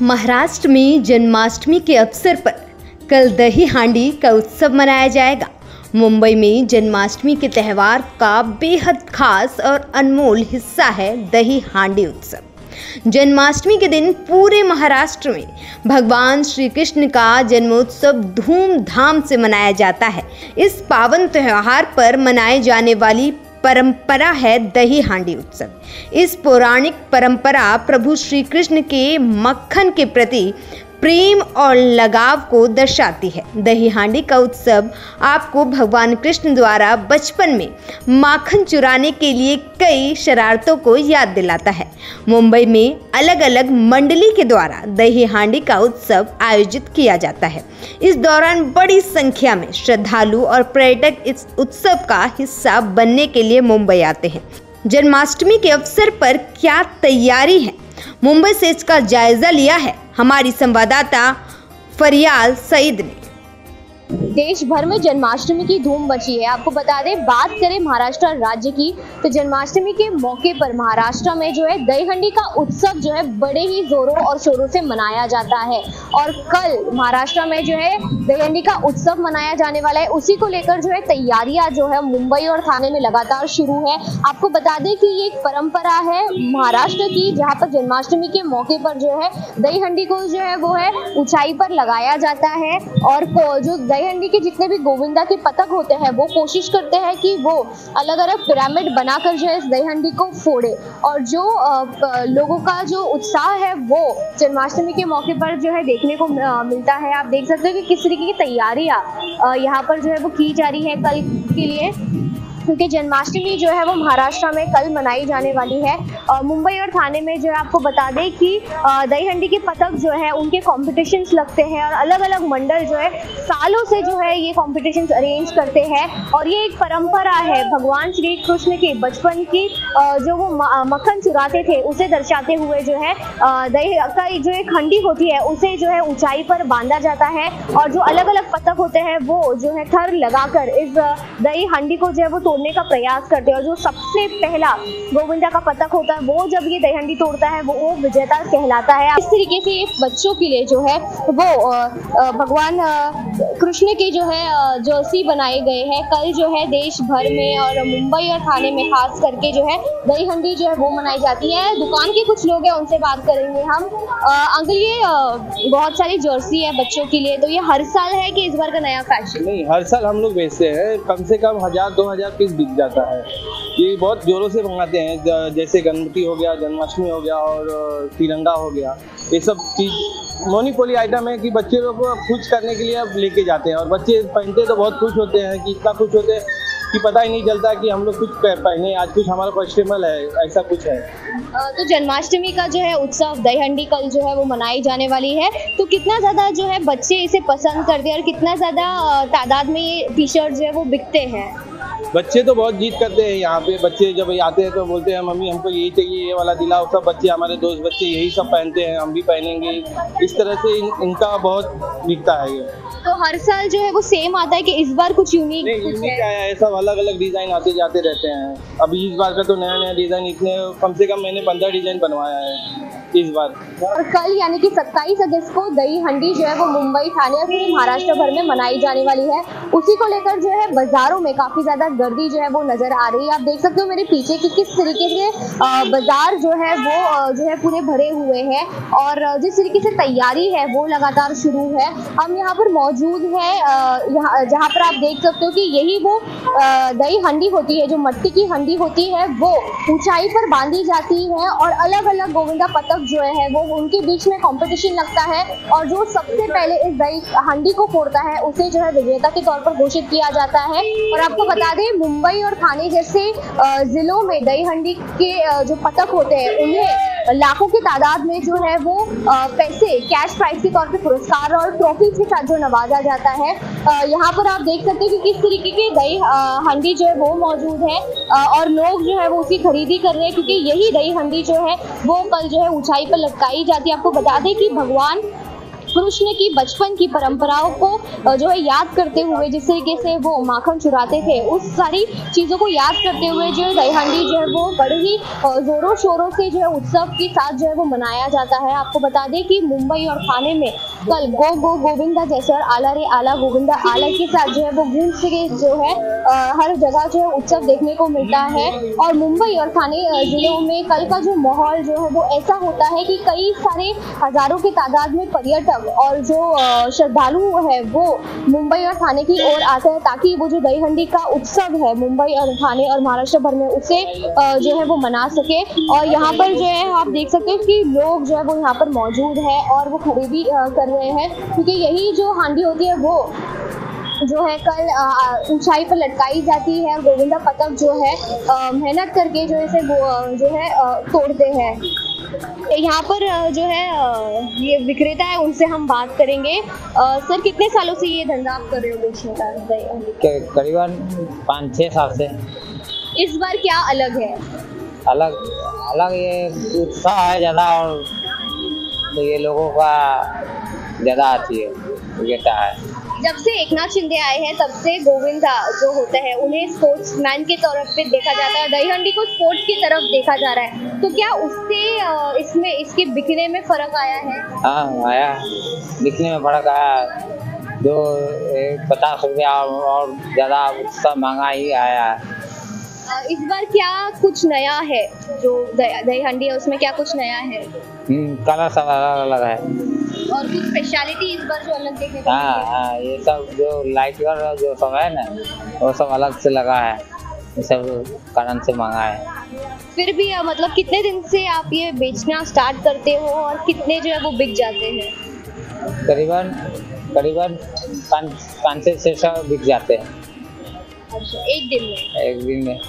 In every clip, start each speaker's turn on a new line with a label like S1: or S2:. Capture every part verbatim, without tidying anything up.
S1: महाराष्ट्र में जन्माष्टमी के अवसर पर कल दही हांडी का उत्सव मनाया जाएगा। मुंबई में जन्माष्टमी के त्यौहार का बेहद खास और अनमोल हिस्सा है दही हांडी उत्सव। जन्माष्टमी के दिन पूरे महाराष्ट्र में भगवान श्री कृष्ण का जन्मोत्सव धूमधाम से मनाया जाता है। इस पावन त्यौहार पर मनाए जाने वाली परंपरा है दही हांडी उत्सव। इस पौराणिक परंपरा प्रभु श्री कृष्ण के मक्खन के प्रति प्रेम और लगाव को दर्शाती है। दही हांडी का उत्सव आपको भगवान कृष्ण द्वारा बचपन में माखन चुराने के लिए कई शरारतों को याद दिलाता है। मुंबई में अलग अलग मंडली के द्वारा दही हांडी का उत्सव आयोजित किया जाता है। इस दौरान बड़ी संख्या में श्रद्धालु और पर्यटक इस उत्सव का हिस्सा बनने के लिए मुंबई आते हैं। जन्माष्टमी के अवसर पर क्या तैयारी है, मुंबई से इसका जायजा लिया है हमारी संवाददाता फरियाल सईद ने।
S2: देश भर में जन्माष्टमी की धूम मची है। आपको बता दें, बात करें महाराष्ट्र राज्य की तो जन्माष्टमी के मौके पर महाराष्ट्र में जो है दही हांडी का उत्सव जो है बड़े ही जोरों और शोरों से मनाया जाता है। और कल महाराष्ट्र में जो है दही हांडी का उत्सव मनाया जाने वाला है। उसी को लेकर जो है तैयारियां जो है मुंबई और थाने में लगातार शुरू है। आपको बता दें कि ये एक परंपरा है महाराष्ट्र की, जहाँ पर जन्माष्टमी के मौके पर जो है दही हांडी को जो है वो है ऊंचाई पर लगाया जाता है। और जो दही हांडी के जितने भी गोविंदा के पतंग होते हैं वो कोशिश करते हैं कि वो अलग अलग पिरामिड बनाकर जो है इस दही हांडी को फोड़े। और जो आ, लोगों का जो उत्साह है वो जन्माष्टमी के मौके पर जो है देखने को मिलता है। आप देख सकते हो कि किस तरीके की तैयारियां यहाँ पर जो है वो की जा रही है कल के लिए, क्योंकि जन्माष्टमी जो है वो महाराष्ट्र में कल मनाई जाने वाली है। मुंबई और थाने में जो है आपको बता दें कि दही हांडी के पतंग जो है उनके कॉम्पिटिशन्स लगते हैं और अलग अलग मंडल जो है सालों से जो है ये कॉम्पिटिशन्स अरेंज करते हैं। और ये एक परंपरा है भगवान श्री कृष्ण के बचपन की, जो वो मक्खन चुराते थे उसे दर्शाते हुए जो है दही का जो एक हांडी होती है उसे जो है ऊंचाई पर बांधा जाता है। और जो अलग अलग पतंग होते हैं वो जो है थर लगाकर इस दही हांडी को जो है वो तोड़ने का प्रयास करते हैं। और जो सबसे पहला गोविंदा का पतंग होता है वो जब ये दही हांडी तोड़ता है वो विजेता कहलाता है। इस तरीके से ये बच्चों के लिए जो है वो भगवान कृष्ण के जो है जर्सी बनाए गए हैं। कल जो है देश भर में और मुंबई और थाने में खास करके जो है दही हांडी जो है वो मनाई जाती है। दुकान के कुछ लोग हैं उनसे बात करेंगे हम। अंकल, ये बहुत सारी जर्सी है बच्चों के लिए, तो ये हर साल है कि इस बार का नया फैशन?
S3: नहीं, हर साल हम लोग बेचते हैं। कम से कम हजार दो हजार पीस बिक जाता है। ये बहुत जोरों से मंगाते हैं, जैसे गणपति हो गया, जन्माष्टमी हो गया और तिरंगा हो गया। ये सब चीज मोनीपोली आइटम है कि बच्चे लोग को खुश करने के लिए अब लेके जाते हैं। और बच्चे पहनते तो बहुत खुश होते हैं कि इतना खुश होते हैं कि पता ही नहीं चलता कि हम लोग कुछ पहने, आज कुछ हमारा फेस्टिवल है, ऐसा कुछ है।
S2: तो जन्माष्टमी का जो है उत्सव दही हांडी कल जो है वो मनाई जाने वाली है, तो कितना ज़्यादा जो है बच्चे इसे पसंद करते हैं और कितना ज़्यादा तादाद में ये टी शर्ट जो है वो बिकते हैं?
S3: बच्चे तो बहुत जीत करते हैं यहाँ पे। बच्चे जब आते हैं तो बोलते हैं मम्मी हमको यही चाहिए, ये वाला दिलाओ। सब बच्चे, हमारे दोस्त बच्चे यही सब पहनते हैं, हम भी पहनेंगे। इस तरह से इन, इनका बहुत बिकता है ये।
S2: तो हर साल जो है वो सेम आता है कि इस बार कुछ यूनिक?
S3: नहीं, यूनिक आया है, सब अलग अलग डिजाइन आते जाते रहते हैं। अभी इस बार का तो नया नया डिजाइन, इतने कम से कम मैंने पंद्रह डिजाइन बनवाया है इस बार।
S2: और कल यानी कि सत्ताईस अगस्त को दही हांडी जो है वो मुंबई, थाने और पूरे महाराष्ट्र भर में मनाई जाने वाली है। उसी को लेकर जो है बाजारों में काफी ज्यादा गर्दी जो है वो नजर आ रही है। आप देख सकते हो मेरे पीछे कि किस तरीके से बाजार जो है वो जो है पूरे भरे हुए हैं और जिस तरीके से तैयारी है वो लगातार शुरू है। हम यहाँ पर मौजूद है यहाँ, जहाँ पर आप देख सकते हो कि यही वो दही हांडी होती है, जो मट्टी की हांडी होती है वो ऊंचाई पर बांधी जाती है। और अलग अलग गोविंदा पतंग जो है वो उनके बीच में कंपटीशन लगता है और जो सबसे पहले इस दही हांडी को फोड़ता है उसे जो है विजेता के तौर पर घोषित किया जाता है। और आपको बता दें, मुंबई और थाने जैसे जिलों में दही हांडी के जो पतंग होते हैं उन्हें लाखों की तादाद में जो है वो पैसे कैश प्राइज के तौर पर पुरस्कार और ट्रॉफी के साथ जो नवाजा जाता है। यहाँ पर आप देख सकते हैं कि किस तरीके की दही हांडी जो है वो मौजूद है और लोग जो है वो उसकी खरीदी कर रहे हैं, क्योंकि यही दही हांडी जो है वो कल जो है ऊंचाई पर लटकाई जाती है। आपको बता दें कि भगवान कृष्ण की बचपन की परंपराओं को जो है याद करते हुए, जिस तरीके से वो माखन चुराते थे, उस सारी चीज़ों को याद करते हुए जो है दही हांडी जो है वो बड़े ही ज़ोरों शोरों से जो है उत्सव के साथ जो है वो मनाया जाता है। आपको बता दें कि मुंबई और थाने में कल गो गो गोविंदा जैसे और आला रे आला गोविंदा आला के साथ जो है वो गूंज से जो है आ, हर जगह जो है उत्सव देखने को मिलता है। और मुंबई और थाने जिलों में कल का जो माहौल जो है वो ऐसा होता है कि कई सारे हजारों की तादाद में पर्यटक और जो श्रद्धालु है वो मुंबई और थाने की ओर आते हैं, ताकि वो जो दही हांडी का उत्सव है मुंबई और थाने और महाराष्ट्र भर में उसे जो है वो मना सके। और यहाँ पर जो है आप देख सकते हो कि लोग जो है वो यहाँ पर मौजूद है और वो खरीदी कर रहे हैं, क्योंकि यही जो हांडी होती है वो जो है कल ऊंचाई पर लटकाई जाती है और गोविंदा पतक जो है मेहनत करके जो इसे जो है तोड़ते हैं। यहाँ पर जो है ये विक्रेता है, उनसे हम बात करेंगे। सर, कितने सालों से ये धंधा आप कर रहे हो बेचने का?
S4: करीबन पाँच छः साल से।
S2: इस बार क्या अलग है?
S4: अलग अलग ये उत्साह है ज़्यादा, और ये लोगों का ज़्यादा आती है विक्रेता है।
S2: जब से एकनाथ शिंदे आए हैं तब से गोविंदा जो होते हैं उन्हें स्पोर्ट्समैन के तौर पे देखा जाता है, दही हांडी को स्पोर्ट्स की तरफ देखा जा रहा है, तो क्या उससे इसमें इसके बिकने में फर्क आया है?
S4: हाँ, आया, बिकने में फर्क आया। जो पचास रुपया और ज़्यादा उसका महंगा ही आया है।
S2: इस बार क्या कुछ नया है? जो दही हांडी है उसमें क्या कुछ नया है?
S4: कलर सब अलग अलग है
S2: और कुछ स्पेशलिटी इस बार जो अलग देखने को
S4: हाँ हाँ ये सब जो लाइट जो सब है ना वो सब अलग से लगा है, ये सब कारण से महंगा है।
S2: फिर भी मतलब कितने दिन से आप ये बेचना स्टार्ट करते हो और कितने जो है वो बिक जाते हैं?
S4: करीबन करीबन पाँच पाँच से छः सौ बिक जाते हैं।
S2: अच्छा, एक दिन में?
S4: एक दिन में।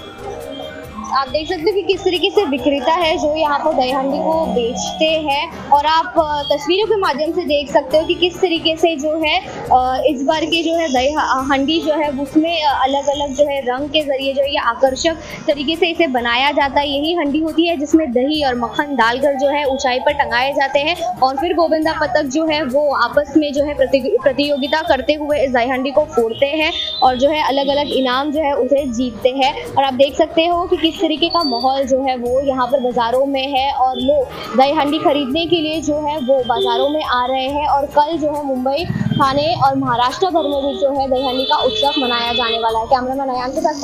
S2: आप देख सकते हो कि किस तरीके से विक्रेता है जो यहाँ पर दही हांडी को बेचते हैं, और आप तस्वीरों के माध्यम से देख सकते हो कि किस तरीके से जो है इस बार के जो है दही हांडी जो है उसमें अलग अलग जो है रंग के जरिए जो है ये आकर्षक तरीके से इसे बनाया जाता है। यही हांडी होती है जिसमें दही और मक्खन डालकर जो है ऊंचाई पर टंगाए जाते हैं, और फिर गोविंदा पतक जो है वो आपस में जो है प्रतियोगिता करते हुए इस दही हांडी को फोड़ते हैं और जो है अलग अलग इनाम जो है उसे जीतते हैं। और आप देख सकते हो कि किस तरीके का माहौल जो है वो यहाँ पर बाजारों में है, और लोग दही हांडी खरीदने के लिए जो है वो बाजारों में आ रहे हैं। और कल जो है मुंबई, थाने और महाराष्ट्र भर में भी जो है दही हांडी का उत्सव मनाया जाने वाला है। कैमरामैन अयान के साथ